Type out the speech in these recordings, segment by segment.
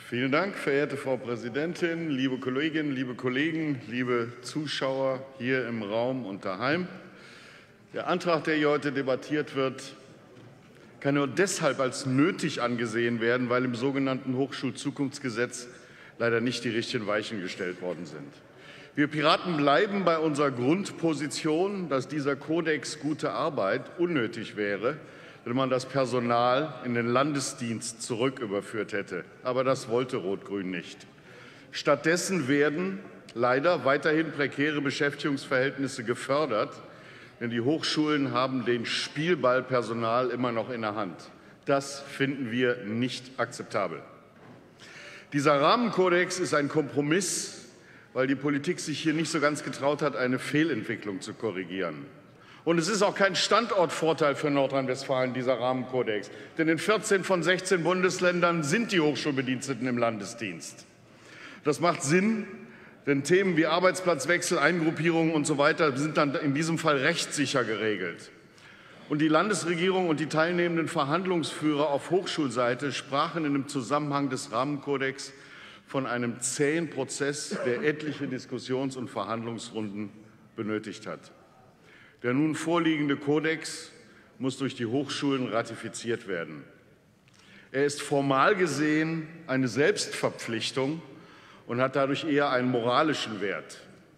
Vielen Dank, verehrte Frau Präsidentin, liebe Kolleginnen, liebe Kollegen, liebe Zuschauer hier im Raum und daheim. Der Antrag, der hier heute debattiert wird, kann nur deshalb als nötig angesehen werden, weil im sogenannten Hochschulzukunftsgesetz leider nicht die richtigen Weichen gestellt worden sind. Wir Piraten bleiben bei unserer Grundposition, dass dieser Kodex gute Arbeit unnötig wäre, wenn man das Personal in den Landesdienst zurücküberführt hätte. Aber das wollte Rot-Grün nicht. Stattdessen werden leider weiterhin prekäre Beschäftigungsverhältnisse gefördert, denn die Hochschulen haben den Spielball Personal immer noch in der Hand. Das finden wir nicht akzeptabel. Dieser Rahmenkodex ist ein Kompromiss, weil die Politik sich hier nicht so ganz getraut hat, eine Fehlentwicklung zu korrigieren. Und es ist auch kein Standortvorteil für Nordrhein-Westfalen, dieser Rahmenkodex. Denn in 14 von 16 Bundesländern sind die Hochschulbediensteten im Landesdienst. Das macht Sinn, denn Themen wie Arbeitsplatzwechsel, Eingruppierungen und so weiter sind dann in diesem Fall rechtssicher geregelt. Und die Landesregierung und die teilnehmenden Verhandlungsführer auf Hochschulseite sprachen in dem Zusammenhang des Rahmenkodex von einem zähen Prozess, der etliche Diskussions- und Verhandlungsrunden benötigt hat. Der nun vorliegende Kodex muss durch die Hochschulen ratifiziert werden. Er ist formal gesehen eine Selbstverpflichtung und hat dadurch eher einen moralischen Wert.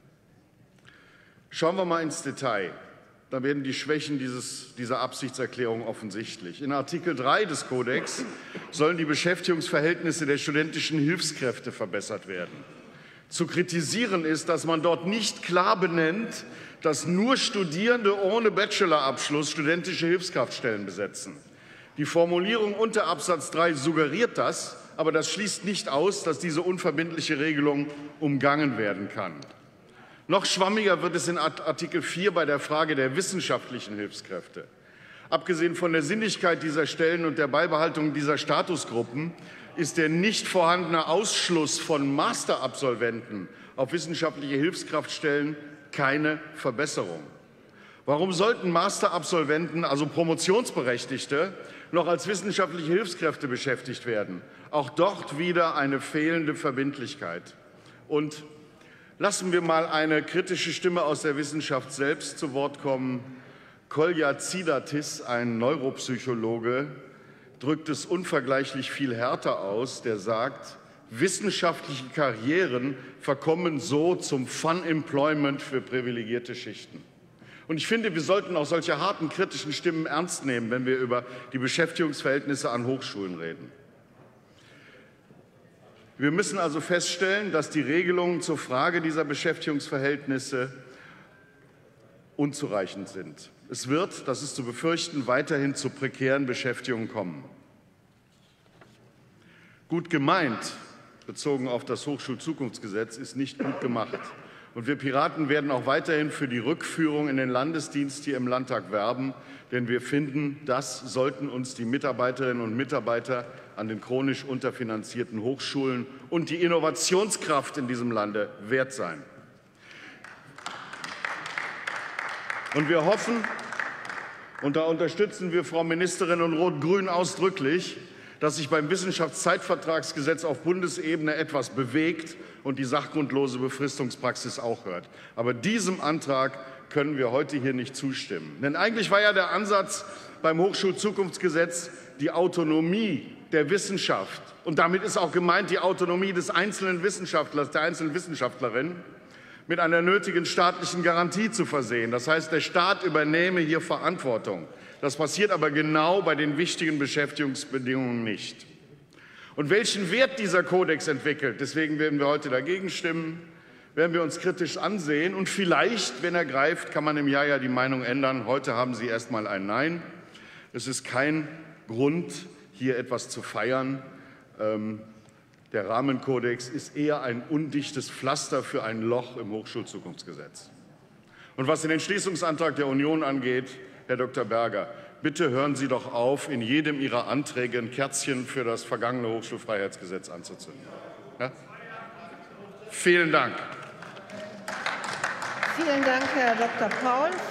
Schauen wir mal ins Detail. Da werden die Schwächen dieser Absichtserklärung offensichtlich. In Artikel 3 des Kodex sollen die Beschäftigungsverhältnisse der studentischen Hilfskräfte verbessert werden. Zu kritisieren ist, dass man dort nicht klar benennt, dass nur Studierende ohne Bachelorabschluss studentische Hilfskraftstellen besetzen. Die Formulierung unter Absatz 3 suggeriert das, aber das schließt nicht aus, dass diese unverbindliche Regelung umgangen werden kann. Noch schwammiger wird es in Artikel 4 bei der Frage der wissenschaftlichen Hilfskräfte. Abgesehen von der Sinnigkeit dieser Stellen und der Beibehaltung dieser Statusgruppen ist der nicht vorhandene Ausschluss von Masterabsolventen auf wissenschaftliche Hilfskraftstellen keine Verbesserung. Warum sollten Masterabsolventen, also Promotionsberechtigte, noch als wissenschaftliche Hilfskräfte beschäftigt werden? Auch dort wieder eine fehlende Verbindlichkeit. Und lassen wir mal eine kritische Stimme aus der Wissenschaft selbst zu Wort kommen. Kolja Tsidatis, ein Neuropsychologe, drückt es unvergleichlich viel härter aus, der sagt, wissenschaftliche Karrieren verkommen so zum Fun-Employment für privilegierte Schichten. Und ich finde, wir sollten auch solche harten, kritischen Stimmen ernst nehmen, wenn wir über die Beschäftigungsverhältnisse an Hochschulen reden. Wir müssen also feststellen, dass die Regelungen zur Frage dieser Beschäftigungsverhältnisse unzureichend sind. Es wird, das ist zu befürchten, weiterhin zu prekären Beschäftigungen kommen. Gut gemeint, bezogen auf das Hochschulzukunftsgesetz, ist nicht gut gemacht. Und wir Piraten werden auch weiterhin für die Rückführung in den Landesdienst hier im Landtag werben, denn wir finden, das sollten uns die Mitarbeiterinnen und Mitarbeiter an den chronisch unterfinanzierten Hochschulen und die Innovationskraft in diesem Lande wert sein. Und wir hoffen, und da unterstützen wir Frau Ministerin und Rot-Grün ausdrücklich, dass sich beim Wissenschaftszeitvertragsgesetz auf Bundesebene etwas bewegt und die sachgrundlose Befristungspraxis auch hört. Aber diesem Antrag können wir heute hier nicht zustimmen. Denn eigentlich war ja der Ansatz beim Hochschulzukunftsgesetz die Autonomie der Wissenschaft. Und damit ist auch gemeint die Autonomie des einzelnen Wissenschaftlers, der einzelnen Wissenschaftlerin, mit einer nötigen staatlichen Garantie zu versehen. Das heißt, der Staat übernehme hier Verantwortung. Das passiert aber genau bei den wichtigen Beschäftigungsbedingungen nicht. Und welchen Wert dieser Kodex entwickelt, deswegen werden wir heute dagegen stimmen, werden wir uns kritisch ansehen. Und vielleicht, wenn er greift, kann man im Jahr ja die Meinung ändern. Heute haben Sie erst mal ein Nein. Es ist kein Grund, hier etwas zu feiern. Der Rahmenkodex ist eher ein undichtes Pflaster für ein Loch im Hochschulzukunftsgesetz. Und was den Entschließungsantrag der Union angeht, Herr Dr. Berger, bitte hören Sie doch auf, in jedem Ihrer Anträge ein Kerzchen für das vergangene Hochschulfreiheitsgesetz anzuzünden. Ja? Vielen Dank. Vielen Dank, Herr Dr. Paul.